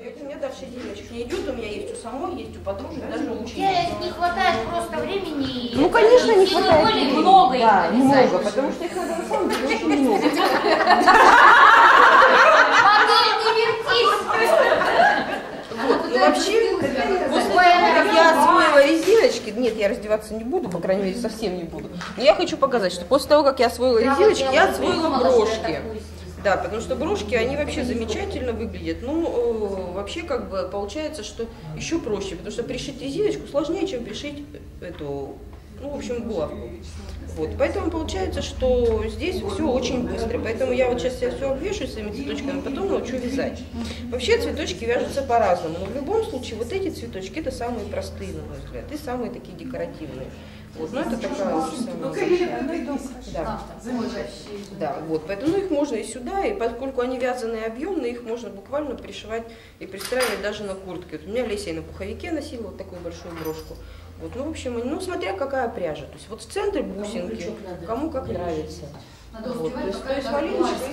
у меня дальше резиночек не идет, у меня есть у самой, есть у подружек, даже у учениц. Не хватает просто времени. Ну, конечно, не хватает. Много их. Да, много, потому что их надо на самом деле очень много. Модель не вертись. Вот, ну вообще, после того, как я освоила резиночки, нет, я раздеваться не буду, по крайней мере, совсем не буду. Но я хочу показать, что после того, как я освоила резиночки, я освоила брошки. Да, потому что брошки, они вообще замечательно выглядят. Ну, вообще, как бы, получается, что еще проще, потому что пришить резиночку сложнее, чем пришить эту, ну, в общем, булавку. Вот, поэтому получается, что здесь все очень быстро. Поэтому я вот сейчас я все обвешу своими цветочками, а потом научу вязать. Вообще цветочки вяжутся по-разному, но в любом случае вот эти цветочки это самые простые, на мой взгляд, и самые такие декоративные. Вот, но это такая уже самая. Да. Да, вот, поэтому их можно и сюда, и поскольку они вязаные и объемные, их можно буквально пришивать и пристраивать даже на куртке. Вот у меня Леся и на пуховике носила вот такую большую брошку. Вот, ну, в общем, ну, смотря какая пряжа. То есть вот в центре бусинки, кому как нравится. Вот, то есть малиночка.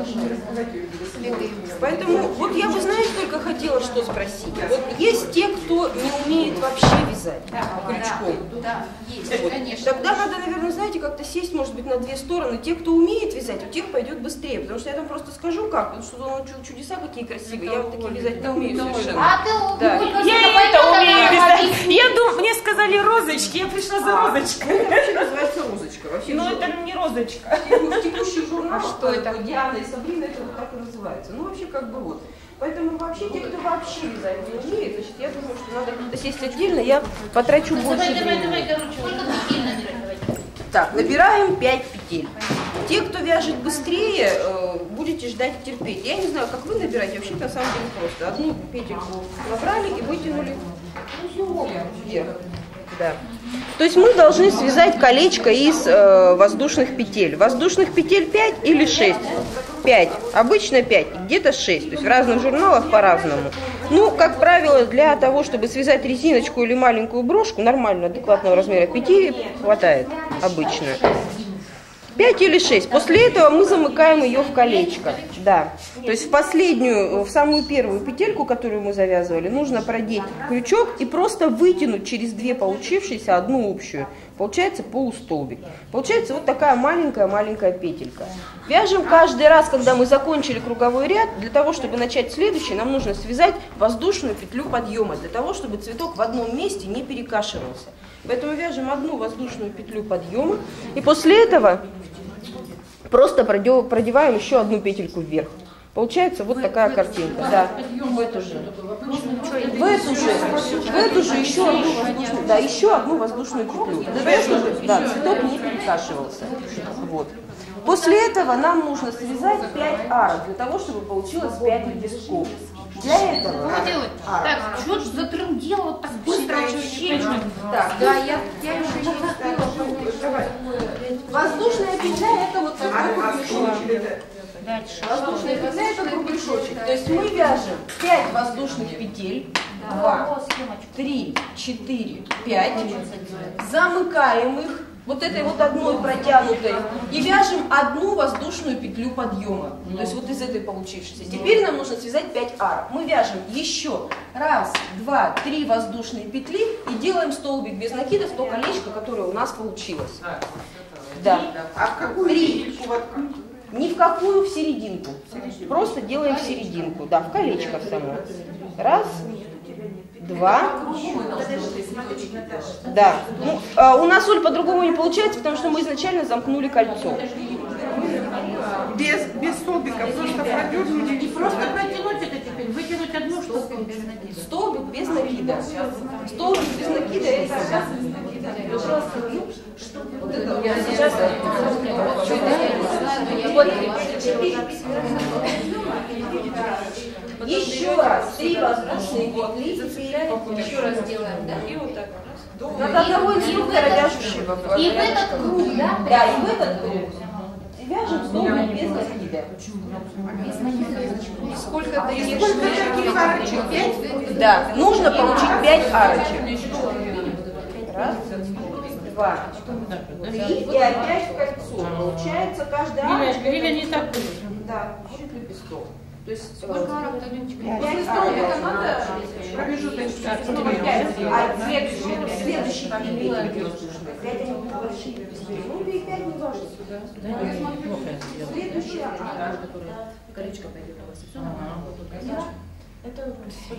Поэтому вот я бы, знаете, только хотела что спросить. Вот есть те, кто не умеет вообще вязать крючком. Да, есть, Вот. конечно. Тогда надо, наверное, знаете, как-то сесть, может быть, на две стороны. Те, кто умеет вязать, у тех пойдет быстрее. Потому что я там просто скажу как, потому что чудеса какие красивые. Я вот такие вязать не умею совершенно. А ты, Да. Ольга, Я это умею вязать. Я думаю, мне сказали розочки, я пришла за розочкой. Это вообще называется розочка. Вообще Но это не розочка. в текущих журналах, что это? Диана и Сабрина, это вот так и называется. Ну, вообще, как бы вот. Поэтому вообще, те, кто вообще вязать не умеет, значит, я думаю, что надо как-то сесть отдельно, я потрачу больше времени. Давай, короче, сколько петель набирать? Так, набираем 5 петель. Те, кто вяжет быстрее, будете ждать и терпеть. Я не знаю, как вы набираете, вообще на самом деле просто. Одну петельку набрали и вытянули вверх. Да. То есть мы должны связать колечко из воздушных петель. Воздушных петель 5 или 6? 5. Обычно 5, где-то 6. То есть в разных журналах по-разному. Ну, как правило, для того, чтобы связать резиночку или маленькую брошку, нормально, адекватного размера 5 хватает обычно. 5 или 6. После этого мы замыкаем ее в колечко. Да. То есть в последнюю, в самую первую петельку, которую мы завязывали, нужно продеть крючок и просто вытянуть через две получившиеся одну общую. Получается полустолбик. Получается вот такая маленькая-маленькая петелька. Вяжем каждый раз, когда мы закончили круговой ряд. Для того, чтобы начать следующий, нам нужно связать воздушную петлю подъема, для того, чтобы цветок в одном месте не перекашивался. Поэтому вяжем одну воздушную петлю подъема и после этого просто продеваем еще одну петельку вверх. Получается вот такая картинка. Да. В эту же еще одну воздушную, да, еще одну воздушную петлю. Для того, чтобы цветок не перекашивался. Вот. После этого нам нужно связать 5 арок, для того, чтобы получилось 5 лепестков. Для этого Что делать? Так, что ж затрындел вот так быстро ощущение? Так, да, я еще не успела. Воздушная петля это вот такой кругляшочек. Воздушная петля это кругляшочек. То есть мы вяжем 5 воздушных петель. 2, 3, 4, 5. Замыкаем их вот этой вот одной протянутой и вяжем одну воздушную петлю подъема. То есть вот из этой получившейся. Теперь нам нужно связать 5 арок. Мы вяжем еще 1, 2, 3 воздушные петли и делаем столбик без накида в то колечко, которое у нас получилось. Да. А в какую 3. Ни в какую, в серединку. Просто делаем в серединку. Да, в колечко само. 1, 2. Да. Ну, у нас, Оль, по-другому не получается, потому что мы изначально замкнули кольцо. Без столбика, просто продернули. И просто протянуть это теперь, вытянуть одну штуку без накида. Столбик без накида. Столбик без накида это сейчас. Вот это я сейчас. Еще раз 3 воздушные петли. Еще раз делаем, да? И вот так. Надо одного инструктора вяжущего. И в этот круг, да? Да, и в этот круг. Вяжем столбик без накида. Сколько таких арочек? 5? Да, нужно получить 5 арочек. 1, 2, 3 и опять в кольцо. Получается каждая арочка. не так. Да, чуть лепесток. То есть Сколько арок, Аленочка? 5 арок. потом 5, а следующий 5 воздушных. 5 они будут большие. Ну и 5 не важно. Следующий. Колечко пойдет у вас. Это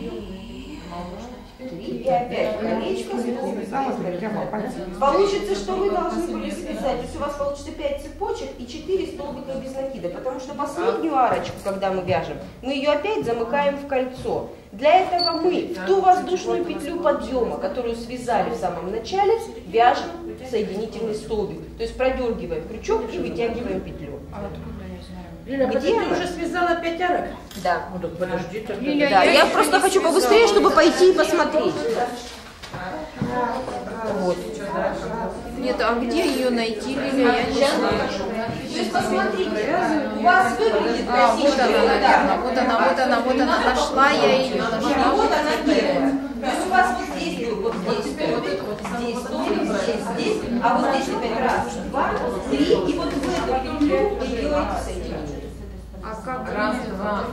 3 и опять колечко. Получится, что вы должны были связать. То есть у вас получится 5 цепочек и 4 столбика без накида. Потому что последнюю арочку, когда мы вяжем, мы ее опять замыкаем в кольцо. Для этого мы в ту воздушную петлю подъема, которую связали в самом начале, вяжем соединительный столбик. То есть продергиваем крючок и вытягиваем петлю. Лиля, ты уже связала 5 арок? Да. Ну так подожди. Да, я просто хочу побыстрее, чтобы пойти и посмотреть. Вот. Нет, а где ее найти, Лиля? Я не знаю. То есть посмотрите, у вас выглядит Вот она, наверное. Вот она. Нашла я ее. Вот она первая. То есть у вас вот здесь был, вот здесь столбик, здесь столбик, здесь, а вот здесь опять раз, два, три, и вот в эту петлю вы делаете соединение. А как? Раз, два.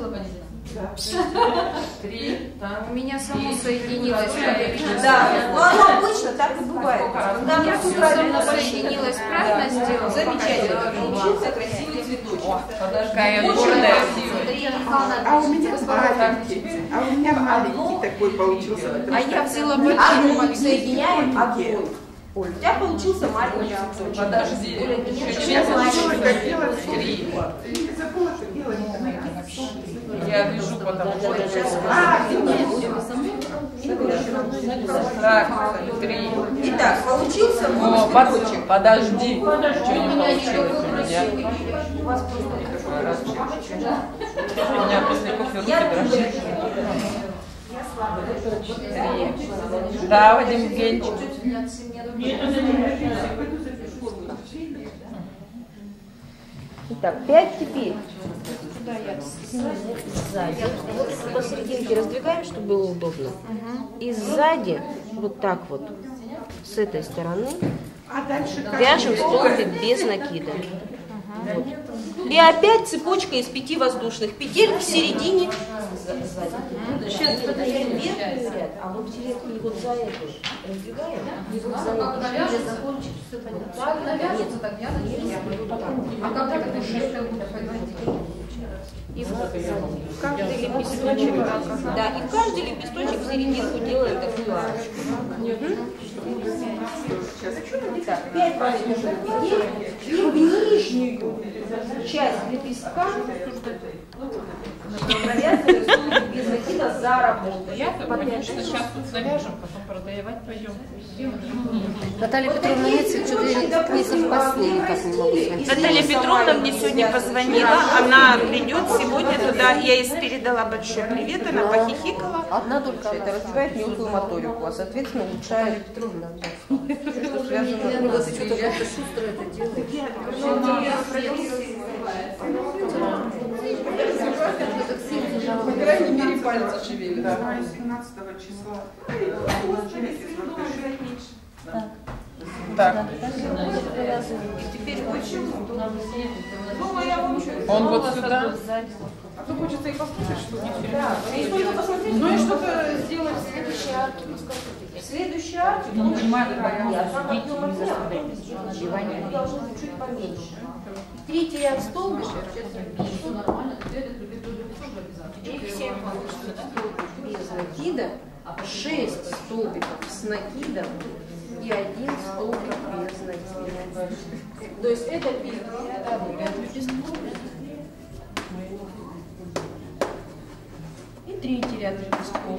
Три. У меня само соединилось. Да, но оно обычно так и бывает. Когда мы Все само соединилось. Правильно сделала? замечательно получился красивый цветочек. Какая гордая. А у меня маленький такой получился. А я взяла А большой. мы соединяем огонь. Оль, у тебя получился маленький цветочек. Подожди. Я забыла, как делать 3. Я забыла, что делать. Я вяжу, потому что сейчас. Так, 3. Итак, получился О, вот цветочек. подожди. Что не получилось у меня? У меня после кофе руки дрожат. Да, Вадим Евгеньевич. Итак, 5 теперь. Сзади. Вот посерединке раздвигаем, чтобы было удобно. И сзади, вот так вот, с этой стороны, А дальше как? вяжем столбик без накида. Вот. И опять цепочка из 5 воздушных петель в середине. Сейчас верхний ряд, а вот верхний вот за эту раздвигаем. И вот за эту. Так навяжется, так я. А как это и в каждый лепесточек, Да, и в каждый лепесточек в серединку делаем такую арочку. Так, 5 воздушных петель и в нижнюю часть лепестка провязываем столбик без накида за работу. Сейчас тут завяжем, потом продавать пойдем. Наталья Петровна, нет, что-то не совпасло, никак не могу сказать. Наталья Петровна мне сегодня позвонила, она придет сегодня туда, я ей передала большой привет, она похихикала. Одна только это развивает мелкую моторику, а соответственно улучшает что связано. Вот что-то как-то шустро это делает. По крайней мере, пальцы шевелят. 12 числа. Так. И теперь почему? Думаю, я вам еще. Он вот сюда. А то хочется и послушать, что не да. И только посмотреть, ну и что-то сделать в следующей арке. В следующей арке должно быть чуть поменьше. Третий ряд столбиков. И все без накида. 6 столбиков с накидом и 1 столбик без накида. То есть это первый ряд. И третий ряд лепестков.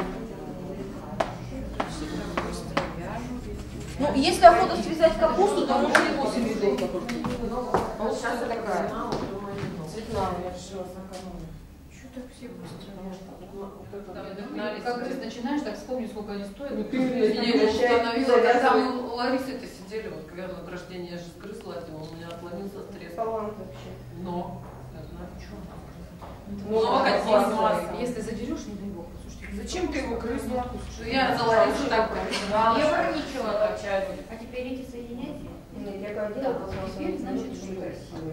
Ну, если охота связать капусту, то можно и 8 рядов. А вот сейчас такая цветная. Что так все быстро? Как ты начинаешь, так вспомни, сколько они стоят. Я установила, там у Ларисы-то сидели, вот, когда награждение, я же сгрызла от него, у меня отклонился стресс. Талант вообще. Но, я знаю, что. Ну, какие если задерешь, не дай бог, слушайте. Зачем ты его грызла? Я за Ларису так переживала. Я ничего качаю. А теперь эти соединяйте? Нет, я говорила, Теперь, значит, что красиво.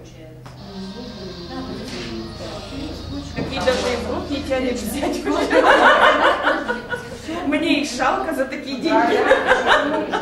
Какие даже и в руки не тянет взять. Мне жалко за такие деньги.